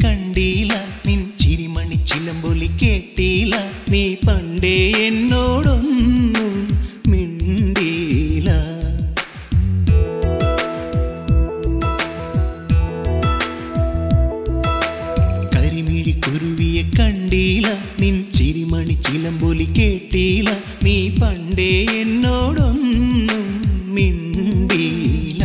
കണ്ടീല നിൻ ചിരിമണി ചിലമ്പൊലി കേട്ടീല നീ പണ്ടേ എന്നോടൊന്നും മിണ്ടീല കരിമിഴി കുരുവിയെ കണ്ടീല നിൻ ചിരിമണി ചിലമ്പൊലി കേട്ടീല നീ പണ്ടേ എന്നോടൊന്നും മിണ്ടീല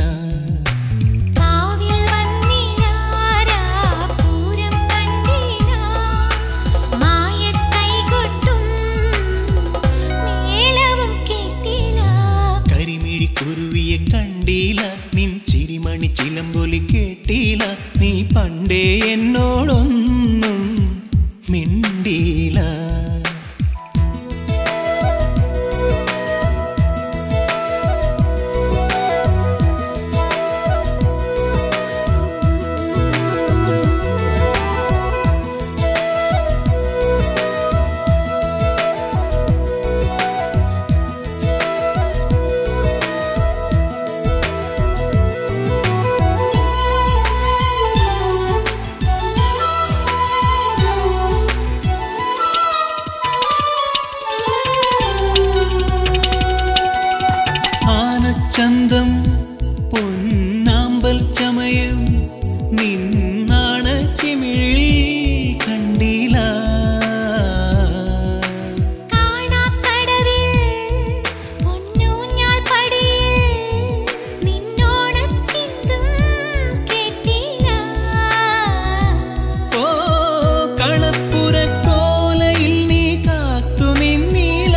കുരുവിയെ കണ്ടീല നിൻ ചിരിമണി ചിലമ്പൊലി കേട്ടീല നീ പണ്ടേ എന്നോടൊന്നും മിണ്ടീല ചന്തം പൊന്നാമ്പൽ ചമയം നിന്നാണ ചിമിഴിൽ കണ്ടീല ഓ കളപ്പുര കോലയിൽ നീ കാത്തു നിന്നീല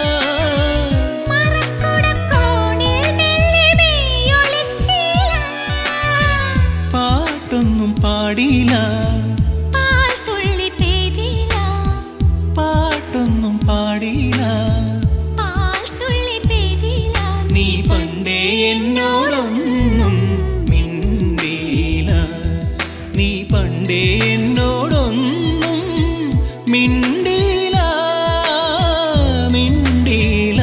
പാട്ടൊന്നും പാടിയില്ല പാൽത്തുള്ളി പെയ്തില്ല പാട്ടൊന്നും പാടിയില്ല പാൽത്തുള്ളി പെയ്തില്ല നീ പണ്ടേ എന്നോടൊന്നും മിണ്ടീല നീ പണ്ടേ എന്നോടൊന്നും മിണ്ടീല മിണ്ടീല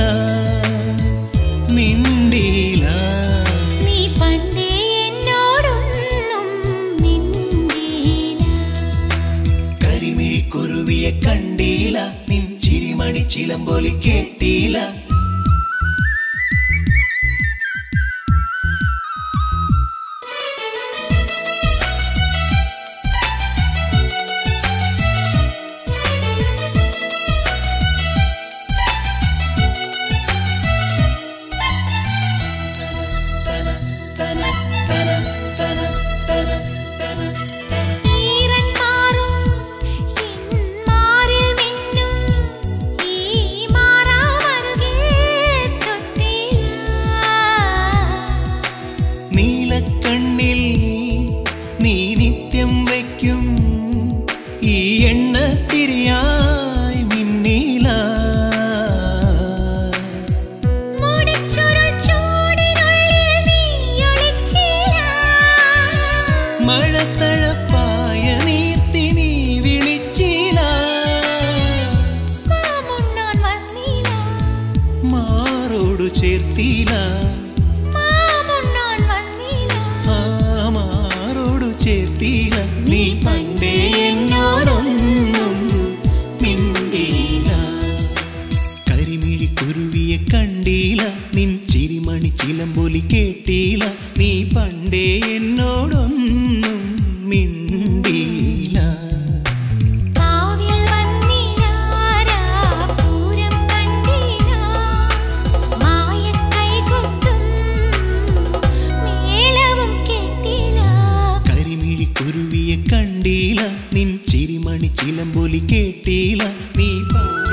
മിണ്ടീല നീ പണ്ടേ എന്നോടൊന്നും മിണ്ടീല കരിമിഴി കുരുവിയെ കണ്ടീല നിൻ ചിരിമണി ചിലമ്പൊലി കേട്ടീല നീലക്കണ്ണിൽ നീ നിത്യം വയ്ക്കും ഈ എണ്ണ തിരിയായി മിന്നീല മഴത്തഴപ്പായ നീർത്തി നീ വിളിച്ചില്ല മാറോടു ചേർത്തില്ല മാറോടു ചേർത്തില്ല നീ പണ്ടേ എന്നോടൊന്നും മിണ്ടീല കരിമിഴി കുരുവിയെ കണ്ടീല നിൻ ചിരിമണി ചിലമ്പൊലി കേട്ടീല നീ പണ്ടേ എന്നോടൊന്നും മിണ്ടീല കുരുവിയെ കണ്ടീല നിൻ ചിരിമണി ചിലമ്പൊലി കേട്ടീല നീ